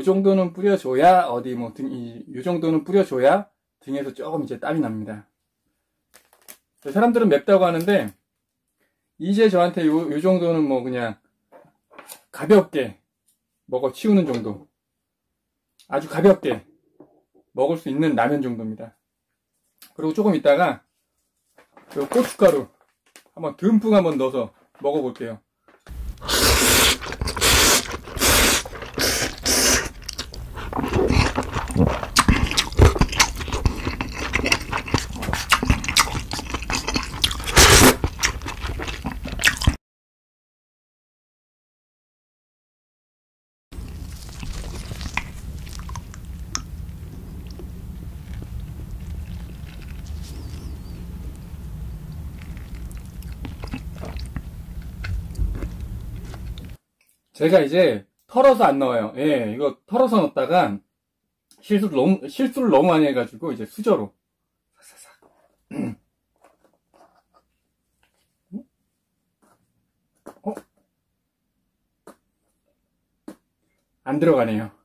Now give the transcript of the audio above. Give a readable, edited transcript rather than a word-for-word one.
정도는 뿌려줘야 어디 뭐 요 정도는 뿌려줘야 등에서 조금 이제 땀이 납니다. 사람들은 맵다고 하는데 이제 저한테 요 정도는 뭐 그냥 가볍게 먹어 치우는 정도, 아주 가볍게 먹을 수 있는 라면 정도입니다. 그리고 조금 있다가 고춧가루 한번 듬뿍 한번 넣어서 먹어볼게요. 제가 이제 털어서 안 넣어요. 예, 이거 털어서 넣었다가 실수를 너무 많이 해가지고 이제 수저로 싹싹싹. 안 들어가네요.